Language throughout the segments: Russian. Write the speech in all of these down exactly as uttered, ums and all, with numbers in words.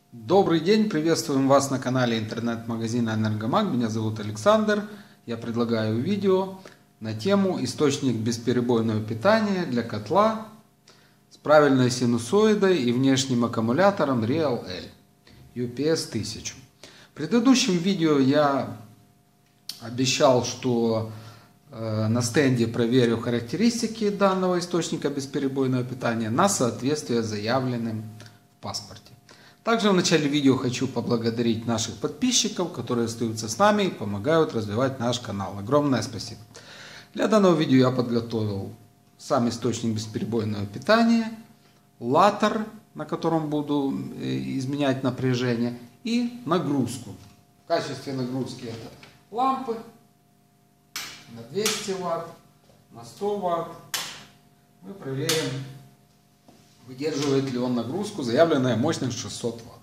Добрый день, приветствуем вас на канале интернет-магазина Энергомаг. Меня зовут Александр. Я предлагаю видео на тему источник бесперебойного питания для котла с правильной синусоидой и внешним аккумулятором Real-L ю пи эс тысяча. В предыдущем видео я обещал, что э, на стенде проверю характеристики данного источника бесперебойного питания на соответствие заявленным в паспорте. Также в начале видео хочу поблагодарить наших подписчиков, которые остаются с нами и помогают развивать наш канал. Огромное спасибо. Для данного видео я подготовил сам источник бесперебойного питания, латер, на котором буду изменять напряжение, и нагрузку. В качестве нагрузки это лампы на двести ватт, на сто ватт. Мы проверим, выдерживает ли он нагрузку, заявленная мощность шестьсот ватт.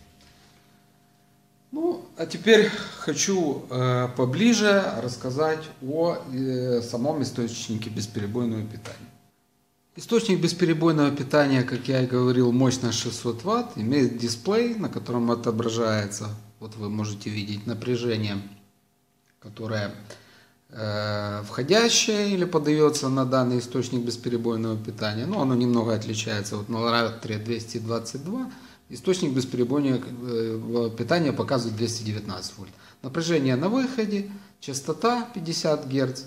Ну, а теперь хочу э, поближе рассказать о э, самом источнике бесперебойного питания. Источник бесперебойного питания, как я и говорил, мощность шестьсот ватт, имеет дисплей, на котором отображается, вот вы можете видеть напряжение, которое э, входящее или подается на данный источник бесперебойного питания. Но оно немного отличается. Вот на латере двести двадцать два источник бесперебойного питания показывает двести девятнадцать вольт. Напряжение на выходе, частота пятьдесят герц,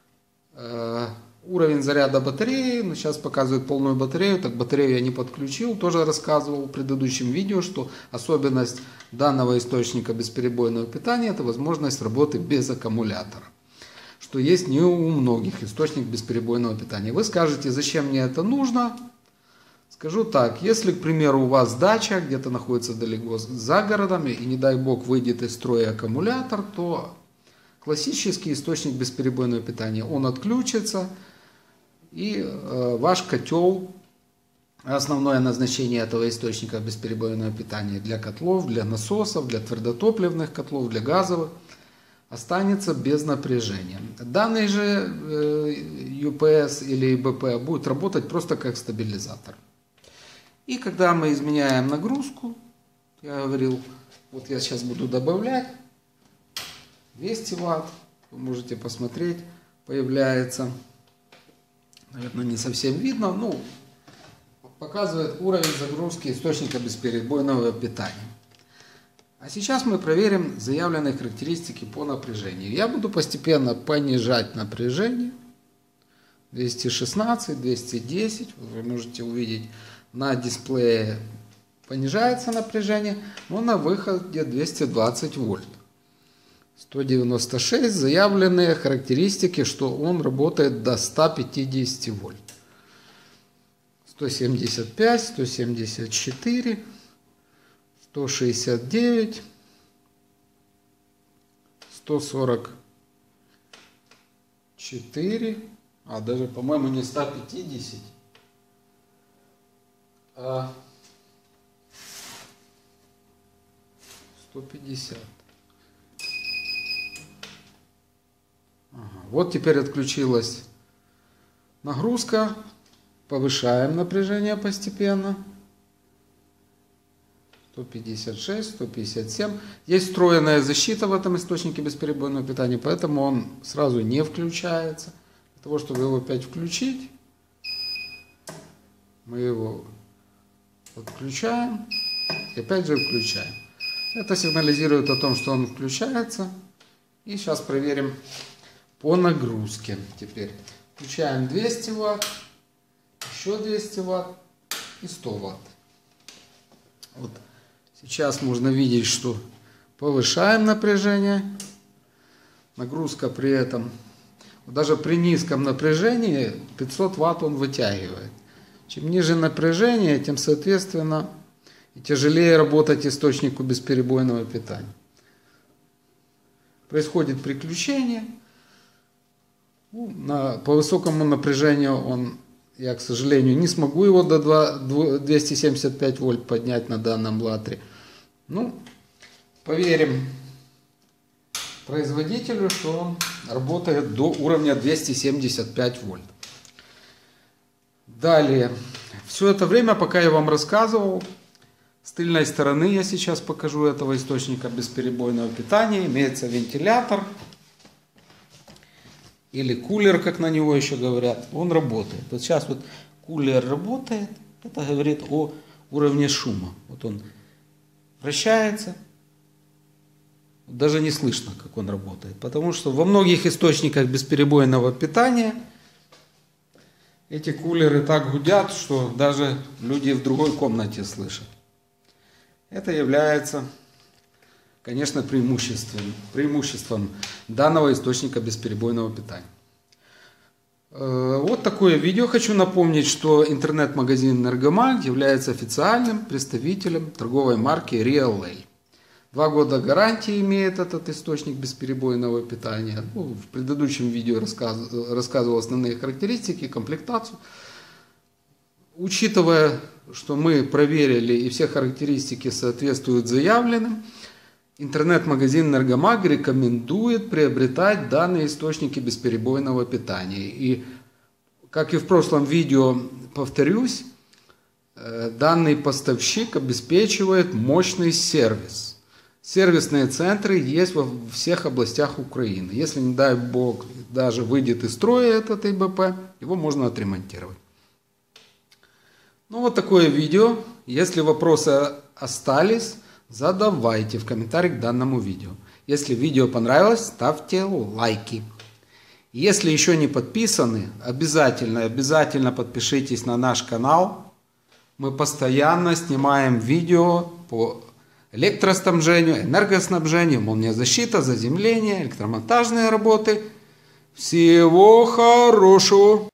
э, уровень заряда батареи, ну, сейчас показывает полную батарею, так батарею я не подключил, тоже рассказывал в предыдущем видео, что особенность данного источника бесперебойного питания — это возможность работы без аккумулятора, что есть не у многих источник бесперебойного питания. Вы скажете, зачем мне это нужно? Скажу так, если, к примеру, у вас дача где-то находится далеко за городом и, не дай бог, выйдет из строя аккумулятор, то классический источник бесперебойного питания, он отключится, и э, ваш котел, основное назначение этого источника бесперебойного питания для котлов, для насосов, для твердотопливных котлов, для газовых, останется без напряжения. Данный же э, ю пи эс или и бэ пэ будет работать просто как стабилизатор. И когда мы изменяем нагрузку, я говорил, вот я сейчас буду добавлять двести ватт, вы можете посмотреть, появляется, наверное, не совсем видно, ну, показывает уровень загрузки источника бесперебойного питания. А сейчас мы проверим заявленные характеристики по напряжению. Я буду постепенно понижать напряжение. двести шестнадцать, двести десять, вы можете увидеть на дисплее понижается напряжение, но на выходе двести двадцать вольт. сто девяносто шесть, заявленные характеристики, что он работает до ста пятидесяти вольт. сто семьдесят пять, сто семьдесят четыре, сто шестьдесят девять, сто сорок четыре, а даже, по-моему, не сто пятьдесят, а сто пятьдесят. Ага. Вот теперь отключилась нагрузка, повышаем напряжение постепенно. сто пятьдесят шесть, сто пятьдесят семь. Есть встроенная защита в этом источнике бесперебойного питания, поэтому он сразу не включается. Для того, чтобы его опять включить, мы его отключаем и опять же включаем. Это сигнализирует о том, что он включается. И сейчас проверим по нагрузке. Теперь включаем двести ватт, еще двести ватт и сто ватт. Вот. Сейчас можно видеть, что повышаем напряжение, нагрузка при этом, даже при низком напряжении пятьсот ватт он вытягивает. Чем ниже напряжение, тем, соответственно, и тяжелее работать источнику бесперебойного питания. Происходит приключение. Ну, на, по высокому напряжению он, я, к сожалению, не смогу его до двухсот семидесяти пяти вольт поднять на данном латере. Ну, поверим производителю, что он работает до уровня двухсот семидесяти пяти вольт. Далее, все это время, пока я вам рассказывал, С тыльной стороны я сейчас покажу этого источника бесперебойного питания. Имеется вентилятор или кулер, как на него еще говорят. Он работает. Вот сейчас вот кулер работает. Это говорит о уровне шума. Вот он вращается. Даже не слышно, как он работает. Потому что во многих источниках бесперебойного питания эти кулеры так гудят, что даже люди в другой комнате слышат. Это является, конечно, преимуществом, преимуществом данного источника бесперебойного питания. Вот такое видео. Хочу напомнить, что интернет-магазин Энергомаг является официальным представителем торговой марки Reallay. Два года гарантии имеет этот источник бесперебойного питания. Ну, в предыдущем видео рассказ, рассказывал основные характеристики, комплектацию. Учитывая, что мы проверили и все характеристики соответствуют заявленным, интернет-магазин Энергомаг рекомендует приобретать данные источники бесперебойного питания. И, как и в прошлом видео, повторюсь, данный поставщик обеспечивает мощный сервис. Сервисные центры есть во всех областях Украины. Если, не дай бог, даже выйдет из строя этот ИБП, его можно отремонтировать. Ну вот такое видео. Если вопросы остались, задавайте в комментариях к данному видео. Если видео понравилось, ставьте лайки. Если еще не подписаны, обязательно, обязательно подпишитесь на наш канал. Мы постоянно снимаем видео по электроснабжению, энергоснабжению, молниезащита, заземление, электромонтажные работы. Всего хорошего!